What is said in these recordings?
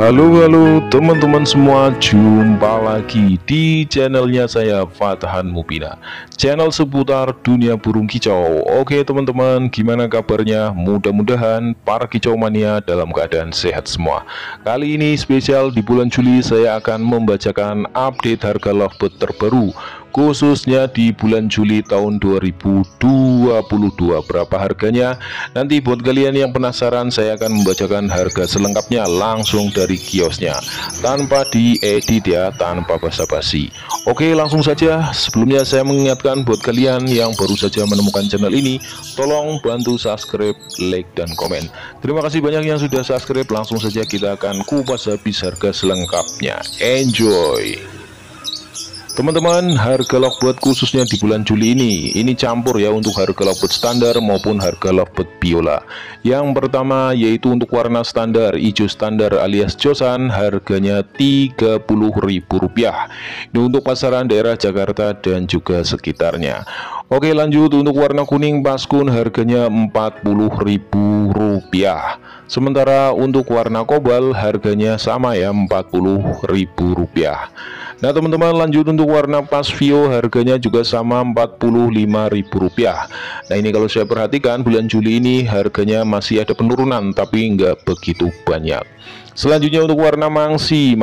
Halo teman-teman semua, jumpa lagi di channelnya saya Fatahan Mubina, channel seputar dunia burung kicau. Oke teman-teman, gimana kabarnya? Mudah-mudahan para kicau mania dalam keadaan sehat semua. Kali ini spesial di bulan Juli, saya akan membacakan update harga lovebird terbaru, khususnya di bulan Juli tahun 2022. Berapa harganya? Nanti buat kalian yang penasaran, saya akan membacakan harga selengkapnya langsung dari kiosnya, tanpa diedit ya, tanpa basa-basi. Oke, langsung saja. Sebelumnya saya mengingatkan buat kalian yang baru saja menemukan channel ini, tolong bantu subscribe, like, dan komen. Terima kasih banyak yang sudah subscribe. Langsung saja kita akan kupas habis harga selengkapnya. Enjoy! Teman-teman, harga lovebird khususnya di bulan Juli ini campur ya, untuk harga lovebird standar maupun harga lovebird biola. Yang pertama yaitu untuk warna standar, hijau standar alias josan, harganya Rp30.000. Ini untuk pasaran daerah Jakarta dan juga sekitarnya. Oke, lanjut untuk warna kuning paskun, harganya Rp40.000. Sementara untuk warna kobalt harganya sama ya, Rp40.000. Nah teman-teman, lanjut untuk warna pasvio, harganya juga sama Rp45.000. Nah ini kalau saya perhatikan bulan Juli ini harganya masih ada penurunan, tapi nggak begitu banyak. Selanjutnya untuk warna mangsi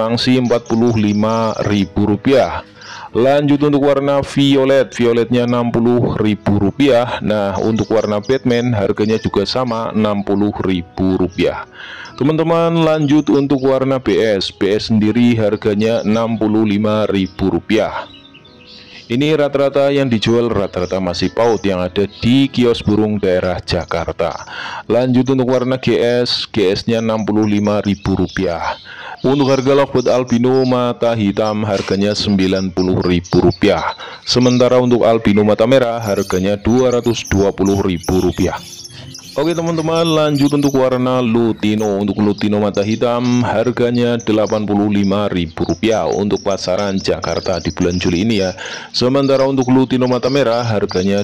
Rp45.000. Lanjut untuk warna violet, violetnya Rp60.000. Nah untuk warna Batman harganya juga sama Rp60.000. Teman-teman, lanjut untuk warna BS, BS sendiri harganya Rp65.000. Ini rata-rata yang dijual rata-rata masih paut yang ada di kios burung daerah Jakarta. Lanjut untuk warna GS, GS-nya Rp65.000. Untuk harga lovebird albino mata hitam harganya Rp90.000. Sementara untuk albino mata merah harganya Rp220.000. Oke teman-teman, lanjut untuk warna lutino. Untuk lutino mata hitam harganya Rp85.000 untuk pasaran Jakarta di bulan Juli ini ya. Sementara untuk lutino mata merah harganya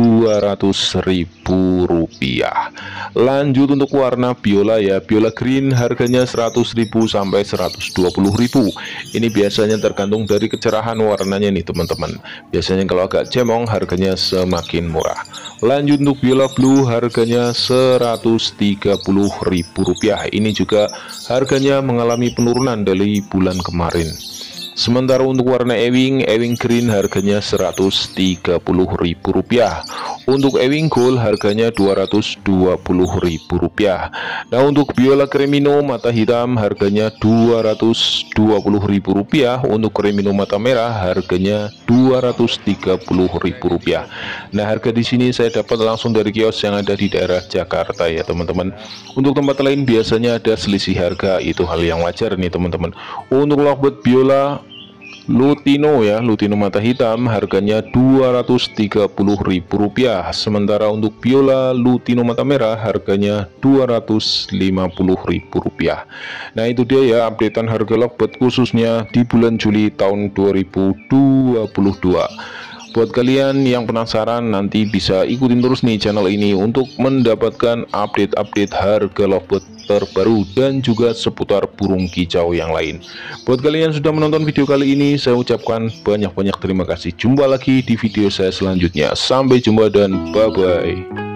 Rp200.000. Lanjut untuk warna biola ya, biola green harganya Rp100.000 sampai Rp120.000. Ini biasanya tergantung dari kecerahan warnanya nih teman-teman. Biasanya kalau agak cemong harganya semakin murah. Lanjut untuk biola blue harganya Rp130.000. Ini juga harganya mengalami penurunan dari bulan kemarin. Sementara untuk warna ewing, ewing green harganya Rp130.000. Untuk ewing gold harganya Rp220.000. Nah untuk biola cremino mata hitam harganya Rp220.000. Untuk cremino mata merah harganya Rp230.000. Nah harga di sini saya dapat langsung dari kios yang ada di daerah Jakarta ya teman-teman. Untuk tempat lain biasanya ada selisih harga, itu hal yang wajar nih teman-teman. Untuk lovebird biola lutino ya, lutino mata hitam harganya Rp230.000. Sementara untuk biola lutino mata merah harganya Rp250.000. Nah itu dia ya updatean harga lovebird khususnya di bulan Juli tahun 2022. Buat kalian yang penasaran, nanti bisa ikutin terus nih channel ini untuk mendapatkan update-update harga lovebird terbaru dan juga seputar burung kicau yang lain. Buat kalian yang sudah menonton video kali ini, saya ucapkan banyak-banyak terima kasih. Jumpa lagi di video saya selanjutnya. Sampai jumpa dan bye-bye.